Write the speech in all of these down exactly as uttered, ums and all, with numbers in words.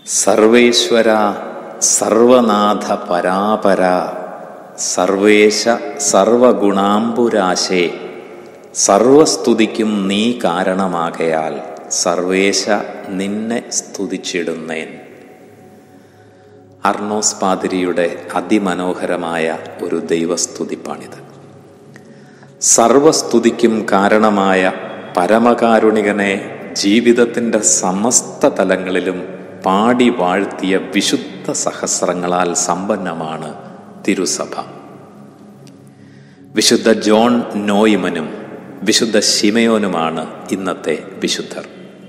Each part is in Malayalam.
സർവേശ്വര സർവനാഥ പരാപര സർവേശ സർവഗുണാംബുരാശേ സർവസ്തുതിക്കും നീ കാരണമാകയാൽ സർവേശ നിന്നെ സ്തുതിച്ചിടുന്നേൻ. അർണോസ് പാതിരിയുടെ അതിമനോഹരമായ ഒരു ദൈവസ്തുതിപ്പാണിത്. സർവസ്തുതിക്കും കാരണമായ പരമകാരുണികനെ ജീവിതത്തിൻ്റെ സമസ്ത തലങ്ങളിലും പാടി വാഴ്ത്തിയ വിശുദ്ധ സഹസ്രങ്ങളാൽ സമ്പന്നമാണ് തിരുസഭ. വിശുദ്ധ ജോൺ നോയ്മനും വിശുദ്ധ ശിമയോനുമാണ് ഇന്നത്തെ വിശുദ്ധർ.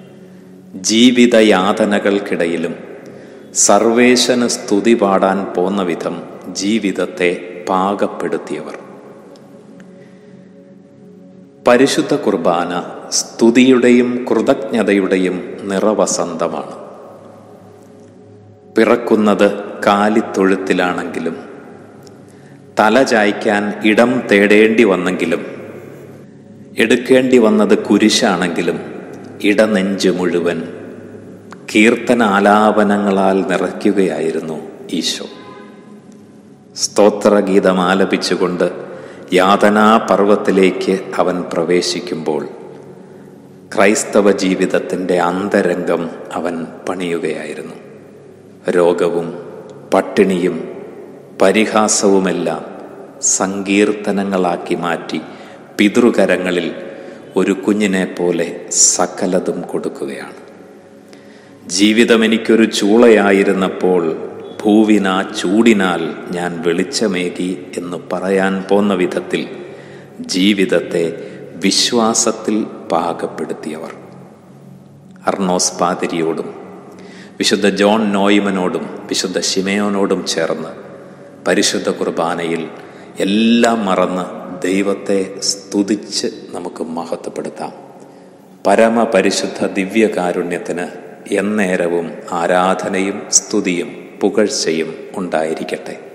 ജീവിതയാതനകൾക്കിടയിലും സർവേശന് സ്തുതി പാടാൻ പോന്ന വിധം ജീവിതത്തെ പാകപ്പെടുത്തിയവർ. പരിശുദ്ധ കുർബാന സ്തുതിയുടെയും കൃതജ്ഞതയുടെയും നിറവസന്തമാണ്. പിറക്കുന്നത് കാലിത്തൊഴുത്തിലാണെങ്കിലും തല ചായ്ക്കാൻ ഇടം തേടേണ്ടി വന്നെങ്കിലും എടുക്കേണ്ടി വന്നത് കുരിശാണെങ്കിലും ഇടനെഞ്ച് മുഴുവൻ കീർത്തന ആലാപനങ്ങളാൽ നിറയ്ക്കുകയായിരുന്നു ഈശോ. സ്തോത്രഗീതം ആലപിച്ചുകൊണ്ട് യാതനാപർവ്വത്തിലേക്ക് അവൻ പ്രവേശിക്കുമ്പോൾ ക്രൈസ്തവ ജീവിതത്തിൻ്റെ അന്തരംഗം അവൻ പണിയുകയായിരുന്നു. രോഗവും പട്ടിണിയും പരിഹാസവുമെല്ലാം സങ്കീർത്തനങ്ങളാക്കി മാറ്റി പിതൃകരങ്ങളിൽ ഒരു കുഞ്ഞിനെ പോലെ സകലതും കൊടുക്കുകയാണ്. ജീവിതം എനിക്കൊരു ചൂളയായിരുന്നപ്പോൾ ഭൂവിനാ ചൂടിനാൽ ഞാൻ വെളിച്ചമേകി എന്ന് പറയാൻ പോന്ന വിധത്തിൽ ജീവിതത്തെ വിശ്വാസത്തിൽ പാകപ്പെടുത്തിയവർ. അർണോസ് പാതിരിയോടും വിശുദ്ധ ജോൺ നോയ്മനോടും വിശുദ്ധ ശിമയോനോടും ചേർന്ന് പരിശുദ്ധ കുർബാനയിൽ എല്ലാം മറന്ന് ദൈവത്തെ സ്തുതിച്ച് നമുക്ക് മഹത്വപ്പെടുത്താം. പരമപരിശുദ്ധ ദിവ്യകാരുണ്യത്തിന് എന്നേരവും ആരാധനയും സ്തുതിയും പുകഴ്ചയും ഉണ്ടായിരിക്കട്ടെ.